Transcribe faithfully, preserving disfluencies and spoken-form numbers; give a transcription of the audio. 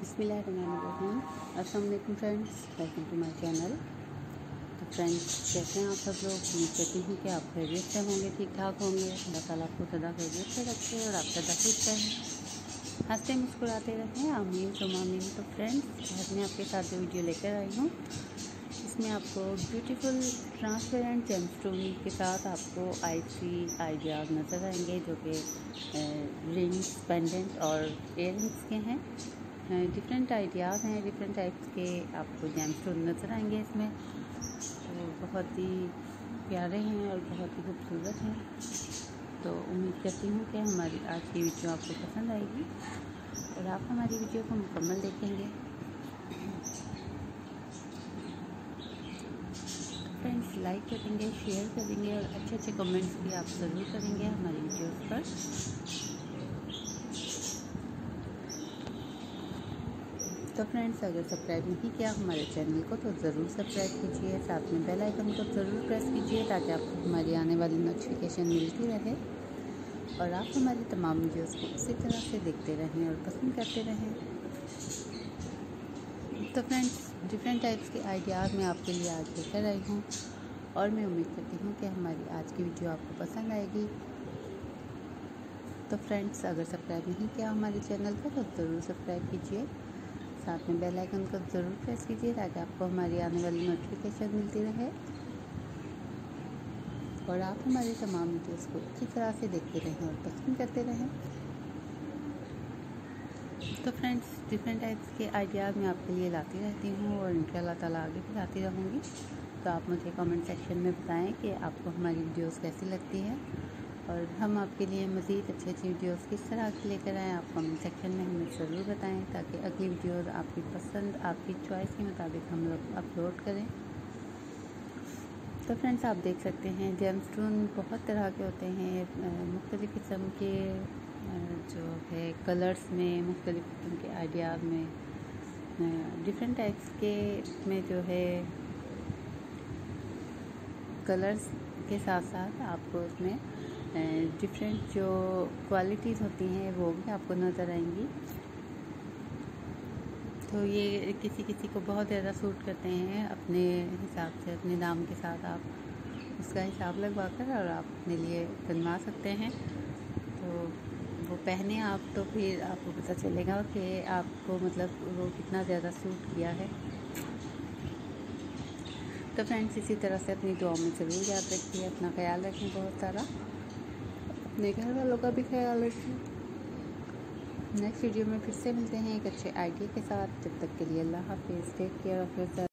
बिस्मिल्लाहिर्रहमानिर्रहीम। अस्सलाम वालेकुम friends, welcome to my channel. तो फ्रेंड्स, कैसे हैं आप सब लोग? उम्मीद करती हूँ कि आप खैरियत से होंगे, ठीक ठाक होंगे। अल्लाह ताला आपको सदा खैरियत से रखे और आप सदा खुश रहें, हंसते मुस्कुराते रहें। आमीन तुम आमीन। तो फ्रेंड्स, आज मैं आपके साथ जो वीडियो लेकर आई हूँ, इसमें आपको ब्यूटीफुल ट्रांसपेरेंट जेमस्टोन के साथ आपको आईसी आइडियाज़ नज़र आएंगे, जो कि रिंग्स, पेंडेंट और इयररिंग्स के हैं। डिफरेंट आइडियाज़ हैं, डिफरेंट टाइप्स के आपको जेमस्टोन नज़र आएंगे इसमें। तो बहुत ही प्यारे हैं और बहुत ही खूबसूरत हैं। तो उम्मीद करती हूँ कि हमारी आज की वीडियो आपको पसंद आएगी और आप हमारी वीडियो को मुकम्मल देखेंगे। फ्रेंड्स, लाइक करेंगे, शेयर करेंगे और अच्छे अच्छे कमेंट्स भी आप ज़रूर करेंगे हमारी वीडियोस पर। तो फ्रेंड्स, अगर सब्सक्राइब नहीं किया हमारे चैनल को तो ज़रूर सब्सक्राइब कीजिए, साथ में बेल आइकन को ज़रूर प्रेस कीजिए ताकि आपको हमारी आने वाली नोटिफिकेशन मिलती रहे और आप हमारी तमाम वीडियोस को उसी तरह से देखते रहें और पसंद करते रहें। तो फ्रेंड्स, डिफरेंट टाइप्स के आइडियाज़ मैं आपके लिए आज लेकर आई हूँ और मैं उम्मीद करती हूँ कि हमारी आज की वीडियो आपको पसंद आएगी। तो फ्रेंड्स, अगर सब्सक्राइब नहीं किया हमारे चैनल को तो ज़रूर सब्सक्राइब कीजिए, साथ में बेल आइकन को ज़रूर प्रेस कीजिए ताकि आपको हमारी आने वाली नोटिफिकेशन मिलती रहे और आप हमारी तमाम वीडियोस को अच्छी तरह से देखते रहें और पसंद करते रहें। तो फ्रेंड्स, डिफरेंट टाइप्स के आइडियाज़ मैं आपके लिए लाती रहती हूँ और इंशाअल्लाह ताला आगे भी लाती रहूँगी। तो आप मुझे कमेंट सेक्शन में बताएं कि आपको हमारी वीडियोस कैसी लगती है और हम आपके लिए मज़ीद अच्छी अच्छी वीडियोस किस तरह की लेकर आएँ। आप कमेंट सेक्शन में हमें ज़रूर बताएं ताकि अगली वीडियोस आपकी पसंद, आपकी चॉइस के मुताबिक हम लोग अपलोड करें। तो फ्रेंड्स, आप देख सकते हैं जेमस्टोन बहुत तरह के होते हैं, मुख्तलिफ़ किस्म के जो है कलर्स में, मुख्तलिफ़ किस्म के आइडियाज़ में, डिफरेंट टाइप्स के में जो है कलर्स के साथ साथ आपको उसमें डिफरेंट जो क्वालिटीज़ होती हैं वो भी आपको नज़र आएंगी। तो ये किसी किसी को बहुत ज़्यादा सूट करते हैं, अपने हिसाब से अपने दाम के साथ आप उसका हिसाब लगवा कर और आप अपने लिए बनवा सकते हैं। तो वो पहने आप तो फिर आपको पता चलेगा कि आपको मतलब वो कितना ज़्यादा सूट किया है। तो फ्रेंड्स, इसी तरह से अपनी दुआ में ज़रूर याद रखिए, अपना ख्याल रखें बहुत सारा, अपने घर वालों का भी ख्याल रखें। नेक्स्ट वीडियो में फिर से मिलते हैं एक अच्छे आइडिया के साथ। जब तक के लिए अल्लाह हाफिज़, टेक केयर ऑफ़ योरसेल्फ।